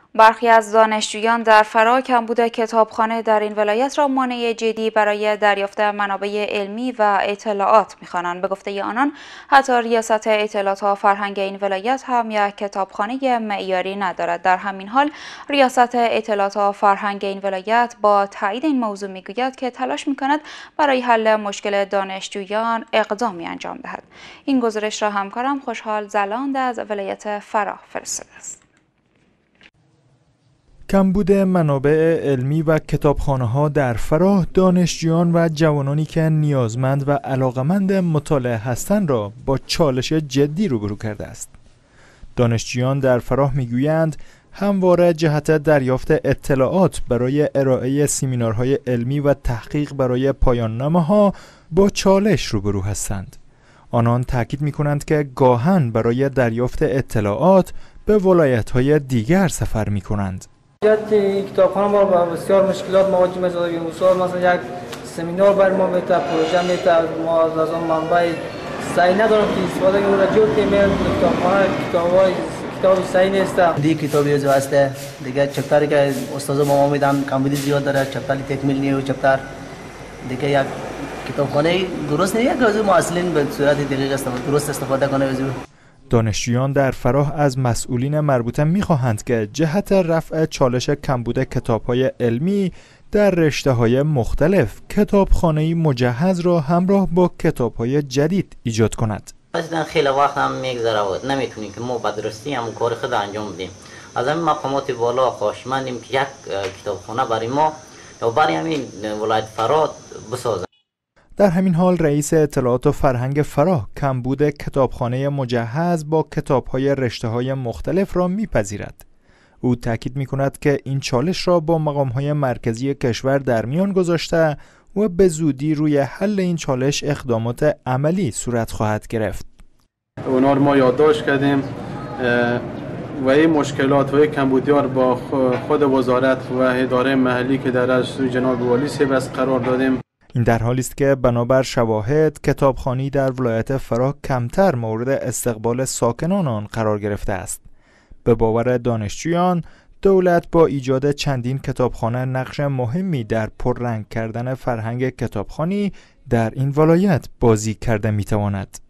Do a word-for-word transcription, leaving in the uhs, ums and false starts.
برخی از دانشجویان در فرا کمبود کتابخانه در این ولایت را مانع جدی برای دریافت منابع علمی و اطلاعات می‌خوانند. به گفته آنان، حتی ریاست اطلاعات و فرهنگ این ولایت هم یک کتابخانه معیاری ندارد. در همین حال، ریاست اطلاعات و فرهنگ این ولایت با تایید این موضوع می‌گوید که تلاش می‌کند برای حل مشکل دانشجویان اقدامی انجام دهد. این گزارش را همکارم خوشحال زلاند از ولایت فرا فرستاده است. کمبود منابع علمی و کتابخانه‌ها در فراه دانشجویان و جوانانی که نیازمند و علاقمند مطالعه هستند را با چالش جدی روبرو کرده است. دانشجویان در فراه میگویند همواره جهت دریافت اطلاعات برای ارائه سمینارهای علمی و تحقیق برای پایان نامه‌ها با چالش روبرو هستند. آنان تاکید می‌کنند که گاهن برای دریافت اطلاعات به ولایت‌های دیگر سفر می‌کنند. کتابخانه ما با بسیار مشکلات مواجه می‌شدیم. مثلا مثلا یک سمینار بر ما میته، پروژه میته، ما از اون منبع صحیح ندارم که استفاده کنیم. راجع به کتابخانه کتابای کتاب صحیح نیست. دی کتابی جو هسته دیگه چپتری که استاد ما میدن کمبودی زیاد داره، چپتری تکمیل نیه و چپتر دیگه یک کتابخانه درست نیه که از ما اصلا به صورت دقیق استفاده درست استفاده کنه. از دانشجویان در فراه از مسئولین مربوطه می‌خواهند که جهت رفع چالش کمبود کتاب‌های علمی در رشته‌های مختلف کتابخانه‌ای مجهز را همراه با کتاب‌های جدید ایجاد کند. اصلا خیلی وقت هم میگذره و نمیتونیم که ما به درستی هم کار خود انجام بدیم. از همین مقامات بالا خواهشمندیم که یک کتابخانه برای ما یا برای همین ولایت فراه بسازند. در همین حال رئیس اطلاعات و فرهنگ فراه کمبود کتابخانه مجهز با کتاب‌های رشته‌های مختلف را می‌پذیرد. او تاکید می‌کند که این چالش را با مقام‌های مرکزی کشور در میان گذاشته و به زودی روی حل این چالش اقدامات عملی صورت خواهد گرفت. اونا رو ما یادداشت کردیم و این مشکلات و کمبودی‌ها رو با خود وزارت و اداره محلی که در از سوی جناب والی سیبس قرار دادیم. این در حالی است که بنابر شواهد کتابخانه‌ای در ولایت فراه کمتر مورد استقبال ساکنان آن قرار گرفته است. به باور دانشجویان، دولت با ایجاد چندین کتابخانه نقش مهمی در پررنگ کردن فرهنگ کتابخوانی در این ولایت بازی کرده می‌تواند.